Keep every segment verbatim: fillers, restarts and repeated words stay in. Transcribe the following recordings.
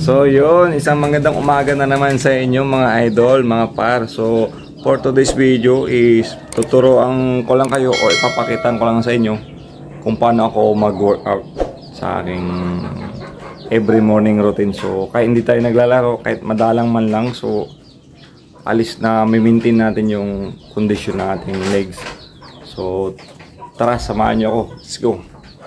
So yun, isang magandang umaga na naman sa inyo mga idol, mga par. So for today's video is tuturuan ko lang kayo o ipapakitan ko lang sa inyo kung paano ako mag-workout sa aking every morning routine. So kahit hindi tayo naglalaro, kahit madalang man lang, so alis na mi-maintain natin yung condition ng ating legs. So tara, samahan niyo ako. Let's go.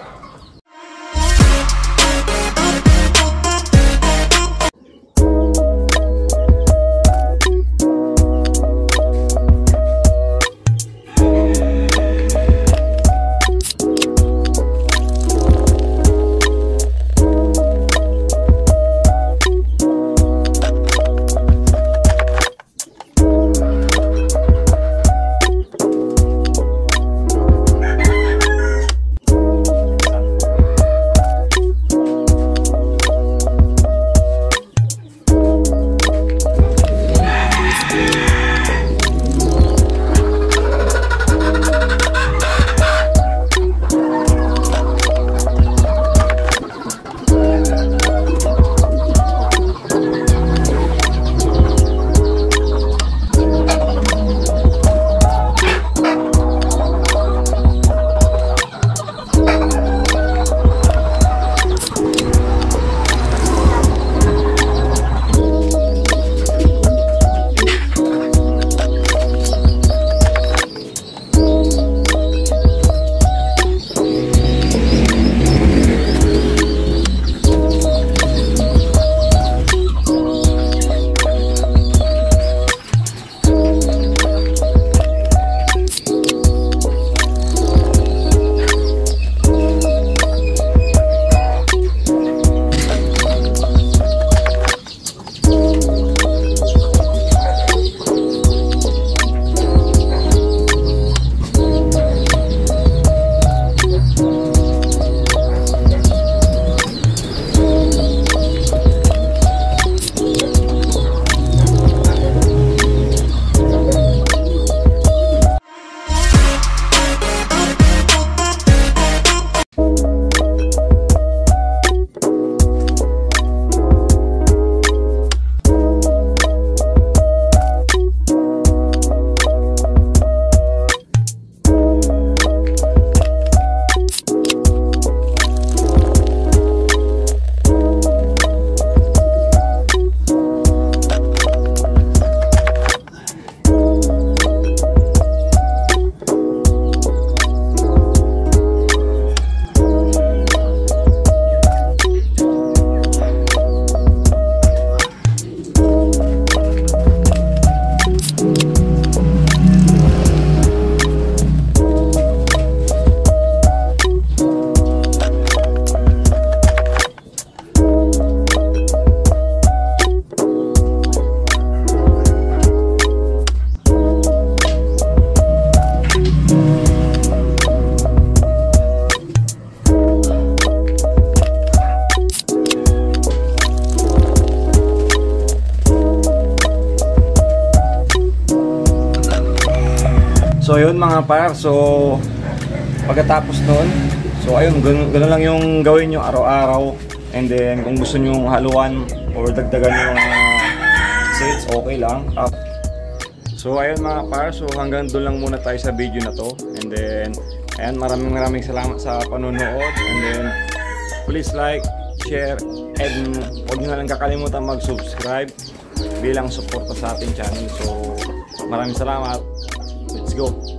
So yun mga par, so pagkatapos nun, so ayun, ganun, ganun lang yung gawin nyo araw-araw. And then kung gusto nyo haluan or dagdagan yung uh, sets, okay lang. Uh, so ayun mga par, so hanggang doon lang muna tayo sa video na to. And then, ayan, maraming maraming salamat sa panonood. And then, please like, share, and huwag nyo na lang kakalimutan mag-subscribe bilang suporta sa ating channel. So maraming salamat. Let's go.